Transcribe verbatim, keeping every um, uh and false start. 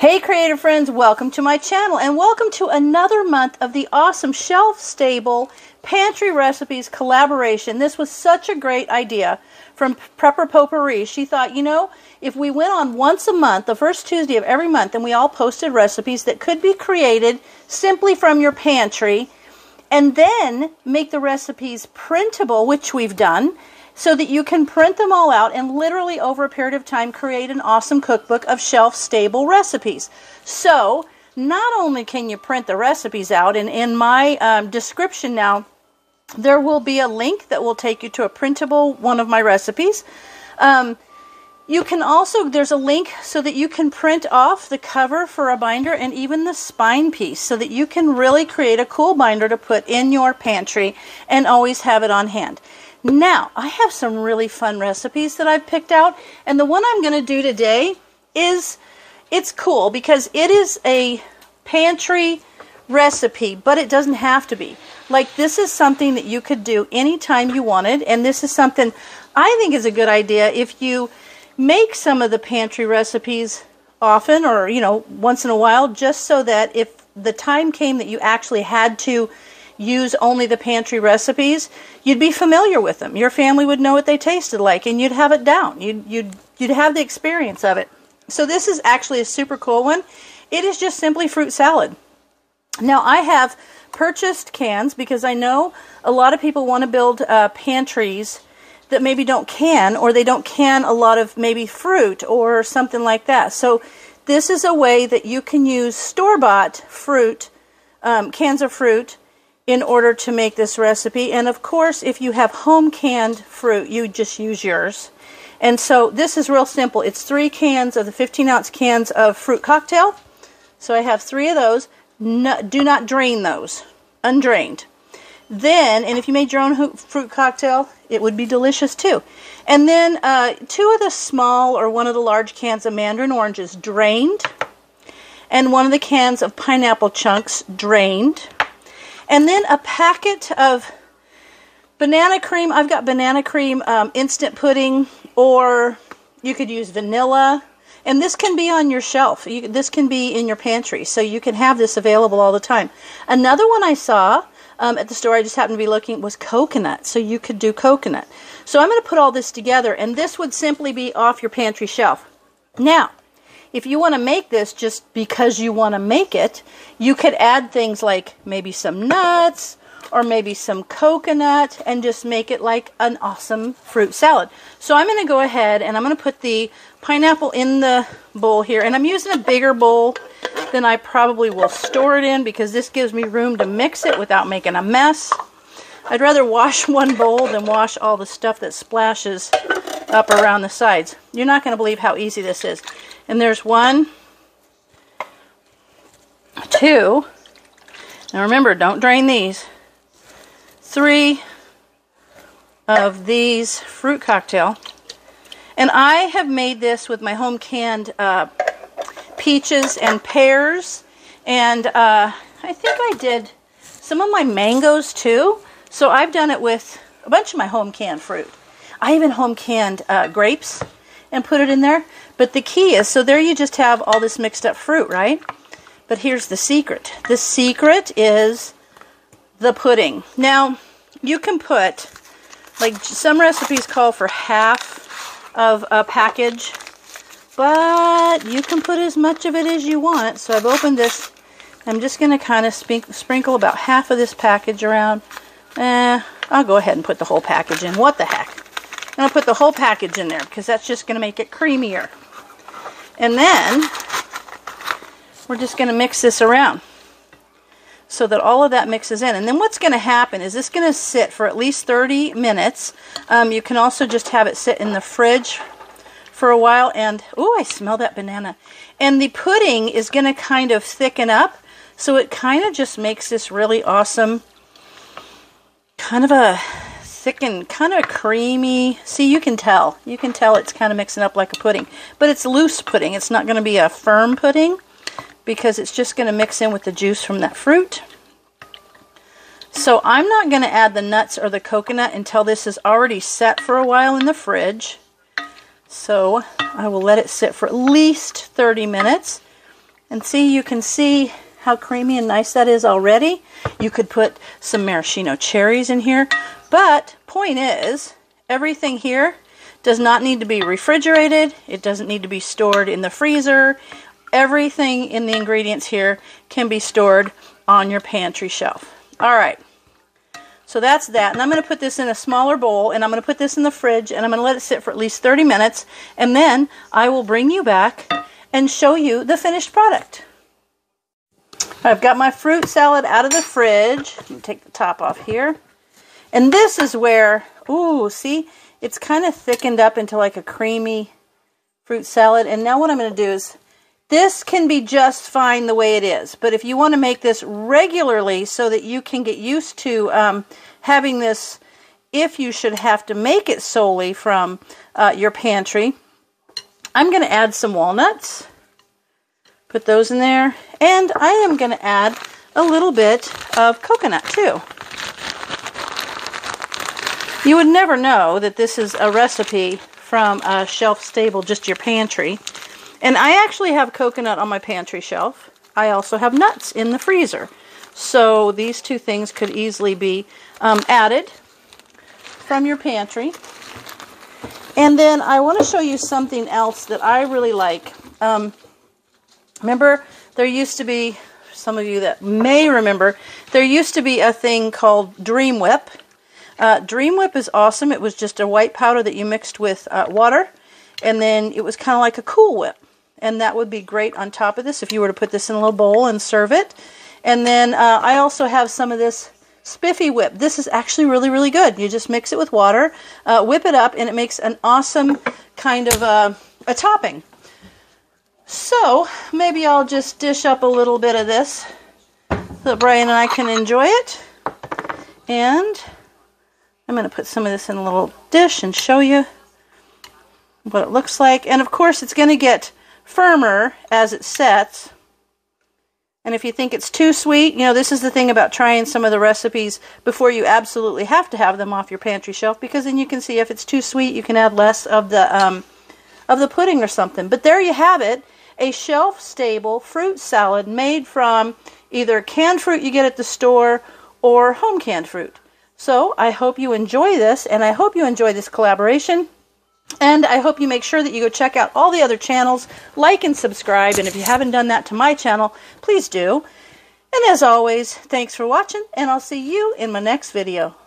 Hey creative friends, welcome to my channel and welcome to another month of the awesome shelf-stable pantry recipes collaboration. This was such a great idea from Prepper Potpourri. She thought, you know, if we went on once a month, the first Tuesday of every month, and we all posted recipes that could be created simply from your pantry, and then make the recipes printable, which we've done, so that you can print them all out and literally over a period of time create an awesome cookbook of shelf-stable recipes. So not only can you print the recipes out, and in my um, description now there will be a link that will take you to a printable one of my recipes. Um, you can also, there's a link so that you can print off the cover for a binder and even the spine piece so that you can really create a cool binder to put in your pantry and always have it on hand. Now, I have some really fun recipes that I've picked out, and the one I'm going to do today is, it's cool because it is a pantry recipe, but it doesn't have to be. Like, this is something that you could do anytime you wanted, and this is something I think is a good idea if you make some of the pantry recipes often or, you know, once in a while, just so that if the time came that you actually had to use only the pantry recipes, you'd be familiar with them. Your family would know what they tasted like, and you'd have it down. You'd, you'd, you'd have the experience of it. So this is actually a super cool one. It is just simply fruit salad. Now, I have purchased cans because I know a lot of people want to build uh, pantries that maybe don't can, or they don't can a lot of maybe fruit or something like that. So this is a way that you can use store-bought fruit, um, cans of fruit, in order to make this recipe. And of course, if you have home canned fruit, you just use yours. And so this is real simple. It's three cans of the fifteen ounce cans of fruit cocktail. So I have three of those. No, do not drain those. Undrained. Then, and if you made your own fruit cocktail, it would be delicious too. And then uh, two of the small or one of the large cans of mandarin oranges drained. And one of the cans of pineapple chunks drained. And then a packet of banana cream. I've got banana cream um, instant pudding, or you could use vanilla. And this can be on your shelf. You, this can be in your pantry, so you can have this available all the time. Another one I saw um, at the store, I just happened to be looking, was coconut. So you could do coconut. So I'm going to put all this together, and this would simply be off your pantry shelf. Now, if you want to make this just because you want to make it, you could add things like maybe some nuts or maybe some coconut and just make it like an awesome fruit salad. So I'm going to go ahead and I'm going to put the pineapple in the bowl here. And I'm using a bigger bowl than I probably will store it in because this gives me room to mix it without making a mess. I'd rather wash one bowl than wash all the stuff that splashes up around the sides. You're not going to believe how easy this is. And there's one, two, now remember, don't drain these, three of these fruit cocktail. And I have made this with my home canned uh, peaches and pears, and uh, I think I did some of my mangoes too. So I've done it with a bunch of my home canned fruit. I even home canned uh, grapes and put it in there. But the key is, so there you just have all this mixed up fruit, right? But here's the secret. The secret is the pudding. Now, you can put, like some recipes call for half of a package, but you can put as much of it as you want. So I've opened this. I'm just going to kind of sprinkle about half of this package around. Eh, I'll go ahead and put the whole package in. What the heck? I'm going to put the whole package in there because that's just going to make it creamier. And then we're just going to mix this around so that all of that mixes in. And then what's going to happen is this going to sit for at least thirty minutes. Um, you can also just have it sit in the fridge for a while. And, oh, I smell that banana. And the pudding is going to kind of thicken up. So it kind of just makes this really awesome, kind of a thicken, kind of creamy. See, you can tell. You can tell it's kind of mixing up like a pudding. But it's loose pudding. It's not going to be a firm pudding because it's just going to mix in with the juice from that fruit. So I'm not going to add the nuts or the coconut until this is already set for a while in the fridge. So I will let it sit for at least thirty minutes. And see, you can see how creamy and nice that is already. You could put some maraschino cherries in here. But point is, everything here does not need to be refrigerated. It doesn't need to be stored in the freezer. Everything in the ingredients here can be stored on your pantry shelf. All right. So that's that. And I'm going to put this in a smaller bowl, and I'm going to put this in the fridge, and I'm going to let it sit for at least thirty minutes. And then I will bring you back and show you the finished product. I've got my fruit salad out of the fridge. Let me take the top off here. And this is where, ooh, see, it's kind of thickened up into like a creamy fruit salad. And now what I'm going to do is, this can be just fine the way it is. But if you want to make this regularly so that you can get used to um, having this, if you should have to make it solely from uh, your pantry, I'm going to add some walnuts. Put those in there. And I am going to add a little bit of coconut too. You would never know that this is a recipe from a shelf stable, just your pantry. And I actually have coconut on my pantry shelf. I also have nuts in the freezer. So these two things could easily be um, added from your pantry. And then I want to show you something else that I really like. Um, remember, there used to be, some of you that may remember, there used to be a thing called Dream Whip. Uh, Dream Whip is awesome. It was just a white powder that you mixed with uh, water, and then it was kind of like a Cool Whip. And that would be great on top of this if you were to put this in a little bowl and serve it. And then uh, I also have some of this Spiffy Whip. This is actually really, really good. You just mix it with water, uh, whip it up, and it makes an awesome kind of uh, a topping. So maybe I'll just dish up a little bit of this so that Brian and I can enjoy it. And I'm going to put some of this in a little dish and show you what it looks like. And of course, it's going to get firmer as it sets. And if you think it's too sweet, you know, this is the thing about trying some of the recipes before you absolutely have to have them off your pantry shelf, because then you can see if it's too sweet, you can add less of the um, of the pudding or something. But there you have it, a shelf-stable fruit salad made from either canned fruit you get at the store or home canned fruit. So I hope you enjoy this, and I hope you enjoy this collaboration. And I hope you make sure that you go check out all the other channels, like and subscribe, and if you haven't done that to my channel, please do. And as always, thanks for watching, and I'll see you in my next video.